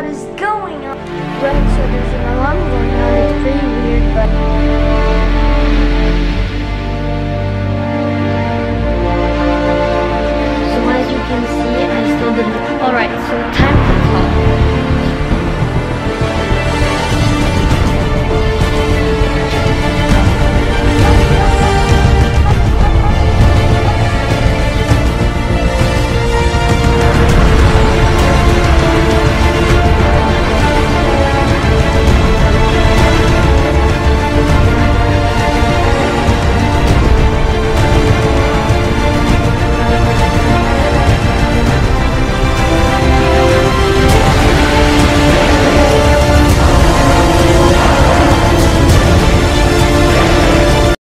is going on? Right, so there's an alarm going on. It's pretty weird, but